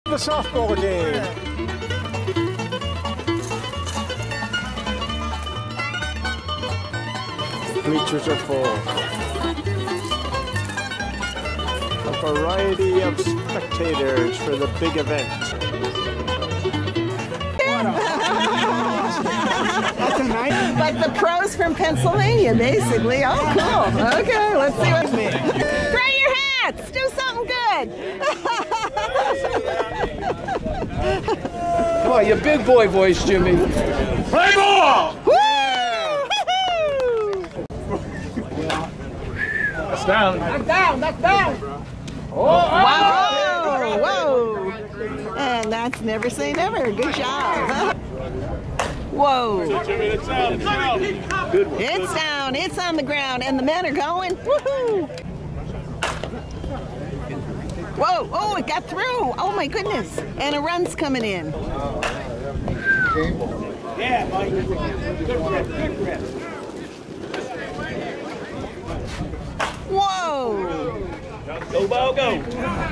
The softball game. Bleachers are full. A variety of spectators for the big event. That's a nice. Like the pros from Pennsylvania, basically. Oh, cool. Okay, let's see what's me. Throw your hats. Do something good. Come on, your big boy voice, Jimmy. Play ball! Woo! That's down. Knock down, knock down. Oh, wow. Whoa. And that's never say never. Good job. Whoa. It's down. Good one. It's down. It's on the ground. And the men are going. Woohoo. Whoa. Oh, it got through. Oh, my goodness. And a run's coming in. Yeah, Mike. Good grip. Good grip. Whoa. Go, ball, go.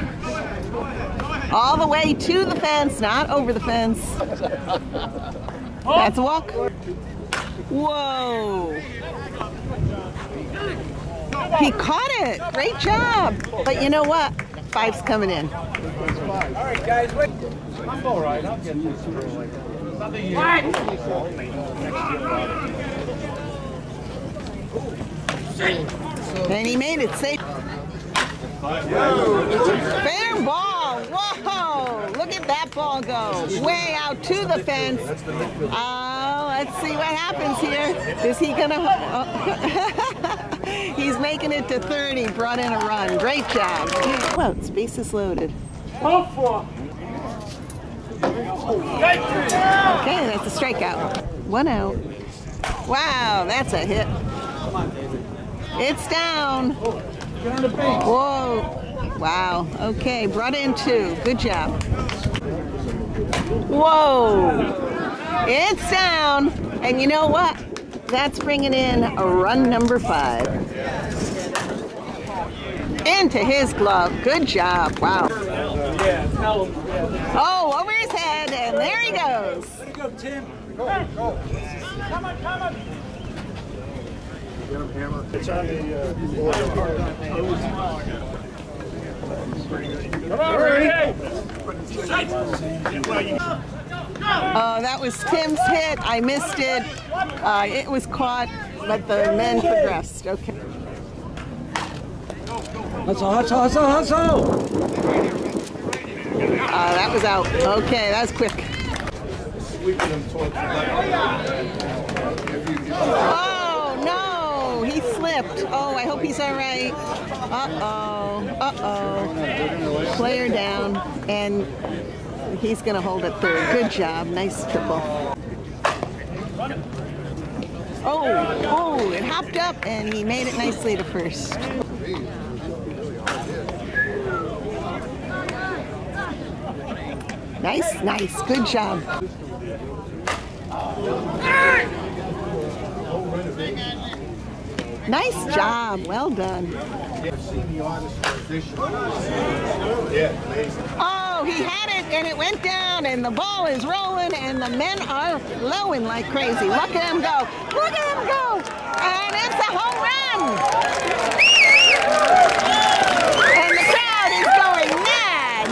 All the way to the fence, not over the fence. That's a walk. Whoa. He caught it. Great job. But you know what? Five's coming in. All right, guys. Wait. I'm all right. I'll get this through. And he made it safe. Fair ball. Whoa. Look at that ball go. Way out to the fence. Let's see what happens here. Is he going to... He's making it to third. He brought in a run. Great job. Well, base is loaded. Okay, that's a strikeout. 1 out. Wow, that's a hit. It's down. Whoa. Wow. Okay, brought in 2. Good job. Whoa. It's down. And you know what? That's bringing in a run number 5. Into his glove. Good job. Wow. Oh, over his head, and there he goes. There you go, Tim. Go. Come on, come on. It's on the Come on, that was Tim's hit. I missed it. It was caught, but the men progressed. Okay. Hustle. That was out. Okay, that was quick. Oh, no. He slipped. Oh, I hope he's all right. Uh-oh. Player down. And he's going to hold it third. Good job. Nice triple. Oh, it hopped up, and he made it nicely to first. Nice. Good job. Nice job. Well done. Oh, he had it, and it went down, and the ball is rolling, and the men are blowing like crazy. Look at him go. Look at him go. And it's a home run. And the crowd is going mad.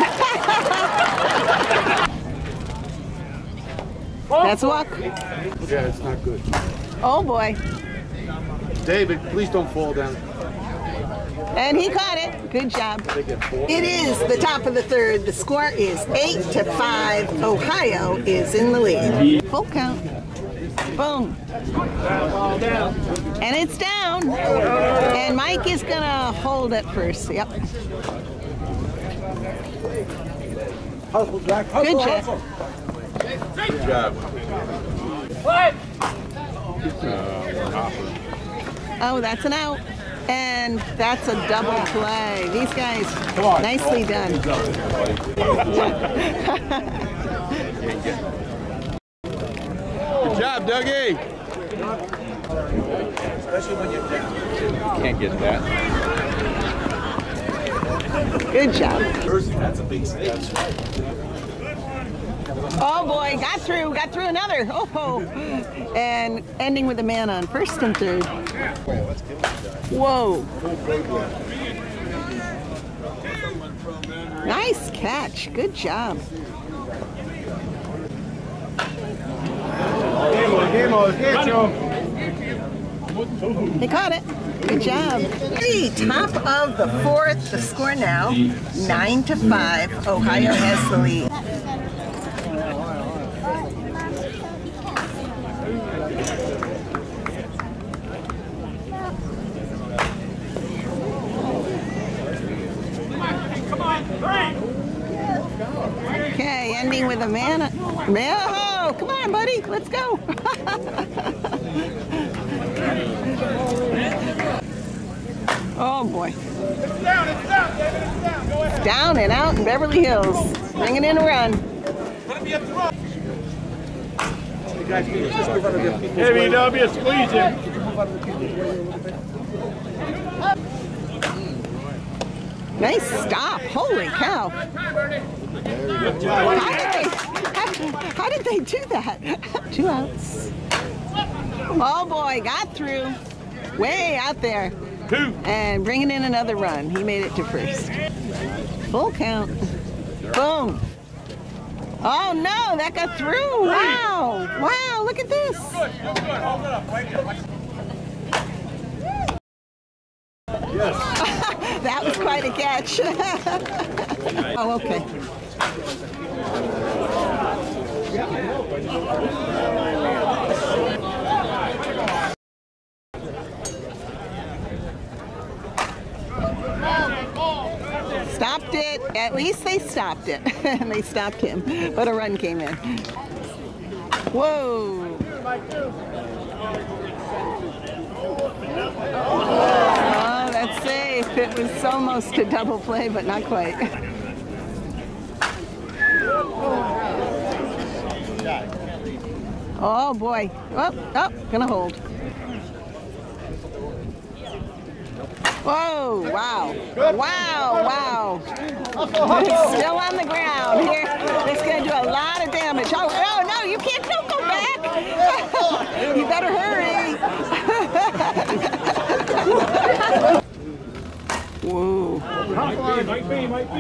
That's a walk. Yeah, it's not good. Oh, boy. David, please don't fall down. And he caught it. Good job. It is the top of the third. The score is 8-5. Ohio is in the lead. Full count. Boom. And it's down. And Mike is going to hold it first. Yep. Good job. Good job. Oh, that's an out. And that's a double play. These guys, nicely done. Good job, Dougie. Especially when you're down. Can't get that. Good job. That's a big stage. Oh boy, got through another. Oh, and ending with a man on first and third. Whoa. Nice catch, good job. They caught it. Good job. Hey, top of the fourth. The score now 9-5. Ohio has the lead. Okay, ending with a man. Oh, come on, buddy. Let's go. Oh boy. It's down, David, it's down. Go ahead. Down and out in Beverly Hills. Bringing in a run. ABW, squeeze him. Nice stop. Holy cow. How did they do that? 2 outs. Oh boy, got through. Way out there. And bringing in another run. He made it to first. Full count. Boom. Oh no, that got through. Wow. Wow, look at this. That was quite a catch. Oh, okay. Stopped it. At least they stopped it. And they stopped him. But a run came in. Whoa. Oh, that's safe. It was almost a double play, but not quite. Oh boy. Oh, gonna hold. Whoa, wow. Wow. It's still on the ground here. It's gonna do a lot of damage. Oh no, you can't, don't go back. You better hurry. Whoa. Might be.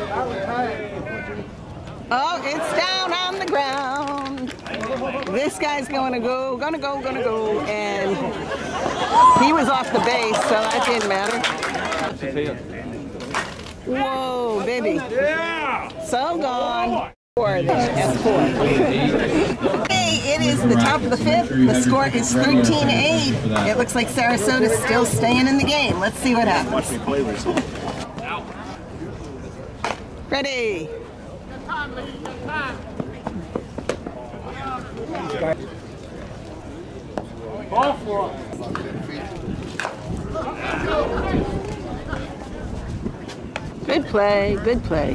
Oh, it's down on the ground. This guy's gonna go, and he was off the base, so that didn't matter. Whoa, baby. Yeah! So gone. Hey, it is the top of the fifth. The score is 13-8. It looks like Sarasota's still staying in the game. Let's see what happens. Ready. Ball for Good play, good play.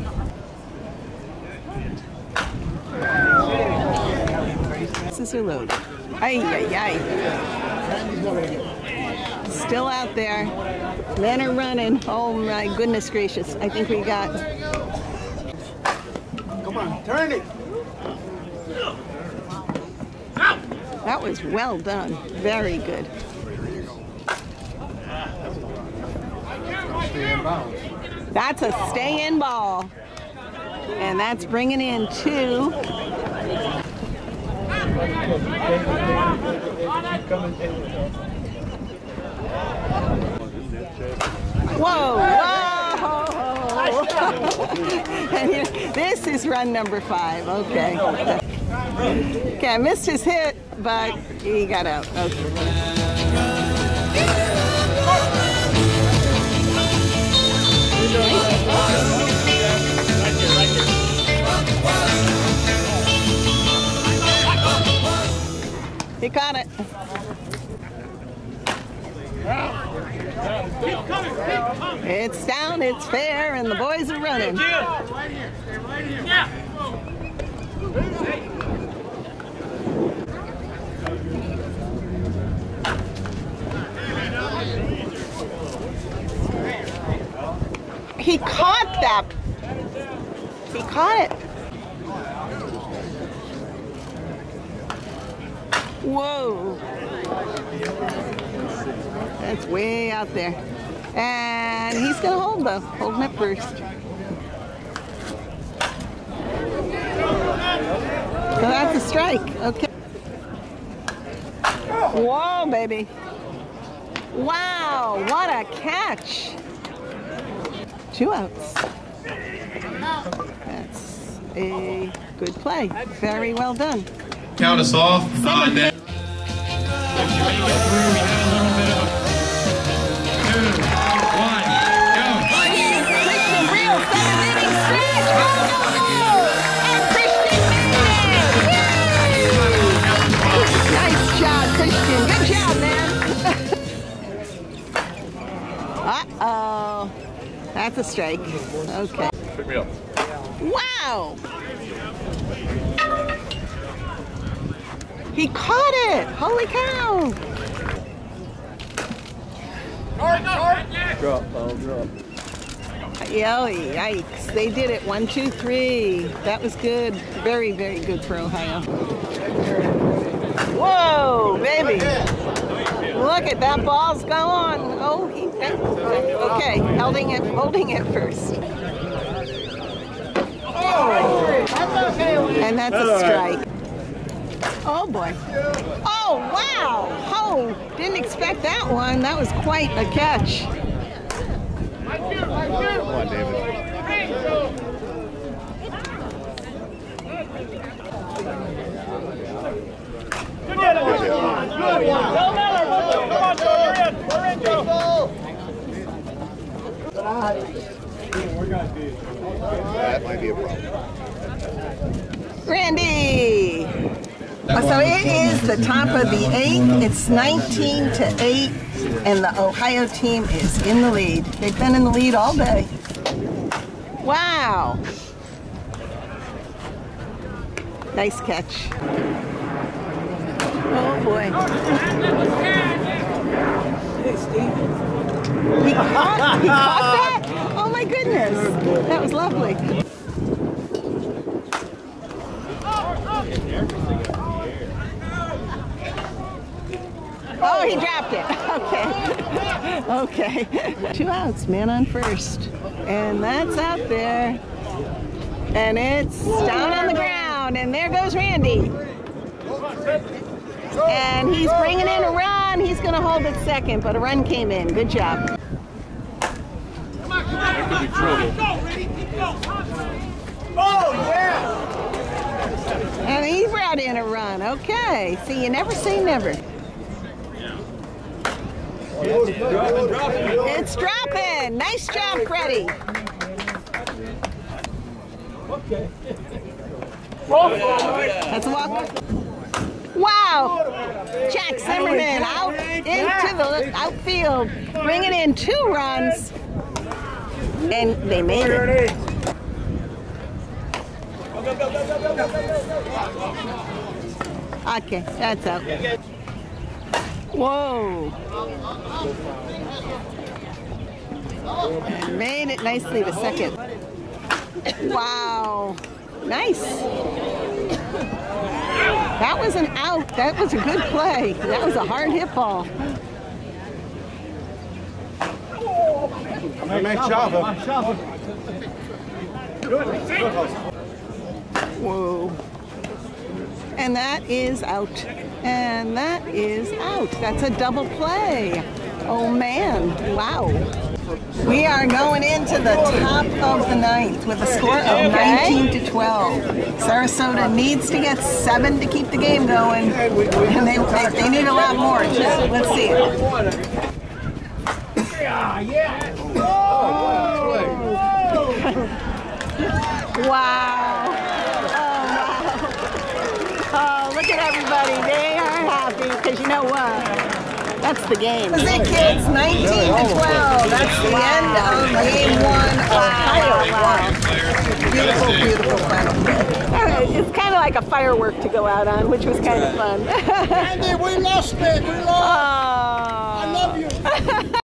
Bases are loaded. Ay. Still out there. Men are running. Oh my goodness gracious. I think we got... Come on, turn it. That was well done. Very good. That's a stay-in ball. And that's bringing in 2. Whoa! And here, this is run number 5. Okay. Okay, I missed his hit, but he got out. Okay. He caught it. It's down, it's fair, and the boys are running. He caught that. He caught it. Whoa. That's way out there. And he's going to hold though, holding it first. So that's a strike, okay. Whoa, baby. Wow, what a catch. 2 outs. That's a good play. Very well done. Count us off. That. 2, 1, go. Christian Real, 7th inning stretch. Oh, and Christian made it. Nice job, Christian. Good job, man. Uh-oh. That's a strike. Okay. Pick me up. Wow. He caught it. Holy cow. Drop, ball, drop. Oh, yikes. They did it. 1, 2, 3. That was good. Very, very good for Ohio. Whoa, baby. Look at that ball's going. Oh, okay. Holding it first. And that's a strike. Oh boy. Oh wow. Oh, didn't expect that one. That was quite a catch. Come on, David. That might be a problem. Randy. So it is the top of the 8th. It's 19-8, and the Ohio team is in the lead. They've been in the lead all day. Wow. Nice catch. Oh boy. He caught that? Oh my goodness. That was lovely. Oh, he dropped it. Okay. Okay. 2 outs, man on first. And that's out there. And it's down on the ground. And there goes Randy. And he's bringing in a run. He's going to hold it second, but a run came in. Good job. That could be trouble. Oh, yeah! And he brought in a run. Okay. See, you never say never. It's dropping. Nice job, Freddie. Okay. That's a walk. Wow. Jack Zimmerman out into the outfield, bringing in 2 runs. And they made it. Okay, that's out. Whoa. And made it nicely to second. Wow. Nice. That was an out. That was a good play. That was a hard hit ball. Nice job. Whoa. And that is out. And that is out. That's a double play. Oh man, wow. We are going into the top of the 9th with a score of 19-12. Sarasota needs to get 7 to keep the game going. And they need a lot more too. Let's see it. Wow. Oh, look at everybody. They are happy because you know what? That's the game. That's it, kids. 19-12. That's the end of game 1 of Ohio. Wow. Beautiful, beautiful final play. It's kind of like a firework to go out on, which was kind of fun. Andy, we lost it. We lost. Oh. I love you.